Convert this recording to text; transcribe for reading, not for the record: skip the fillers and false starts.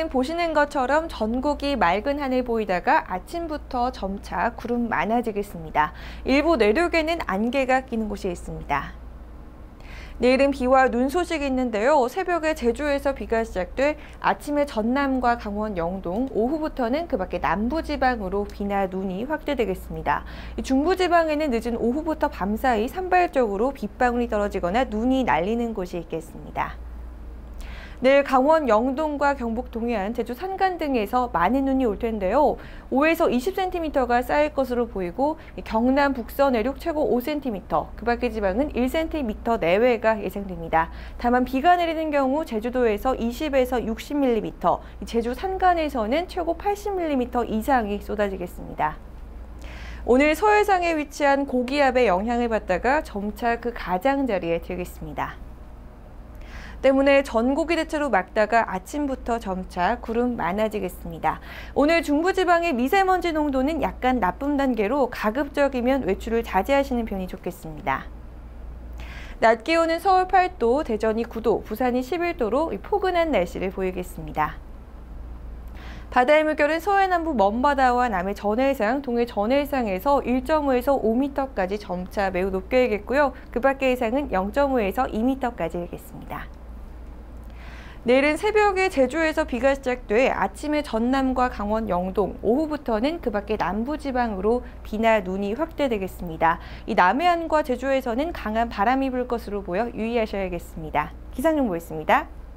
오늘은 보시는 것처럼 전국이 맑은 하늘 보이다가 아침부터 점차 구름 많아지겠습니다. 일부 내륙에는 안개가 끼는 곳이 있습니다. 내일은 비와 눈 소식이 있는데요. 새벽에 제주에서 비가 시작돼 아침에 전남과 강원, 영동, 오후부터는 그 밖에 남부지방으로 비나 눈이 확대되겠습니다. 중부지방에는 늦은 오후부터 밤사이 산발적으로 빗방울이 떨어지거나 눈이 날리는 곳이 있겠습니다. 내일 강원 영동과 경북 동해안, 제주 산간 등에서 많은 눈이 올 텐데요. 5에서 20cm가 쌓일 것으로 보이고 경남 북서 내륙 최고 5cm, 그 밖의 지방은 1cm 내외가 예상됩니다. 다만 비가 내리는 경우 제주도에서 20에서 60mm, 제주 산간에서는 최고 80mm 이상이 쏟아지겠습니다. 오늘 서해상에 위치한 고기압의 영향을 받다가 점차 그 가장자리에 들겠습니다. 때문에 전국이 대체로 맑다가 아침부터 점차 구름 많아지겠습니다. 오늘 중부지방의 미세먼지 농도는 약간 나쁨 단계로 가급적이면 외출을 자제하시는 편이 좋겠습니다. 낮 기온은 서울 8도, 대전이 9도, 부산이 11도로 포근한 날씨를 보이겠습니다. 바다의 물결은 서해남부 먼바다와 남해 전해상, 동해 전해상에서 1.5에서 5m까지 점차 매우 높게 일겠고요. 그 밖의 해상은 0.5에서 2m까지 일겠습니다. 내일은 새벽에 제주에서 비가 시작돼 아침에 전남과 강원, 영동, 오후부터는 그 밖에 남부지방으로 비나 눈이 확대되겠습니다. 이 남해안과 제주에서는 강한 바람이 불 것으로 보여 유의하셔야겠습니다. 기상정보였습니다.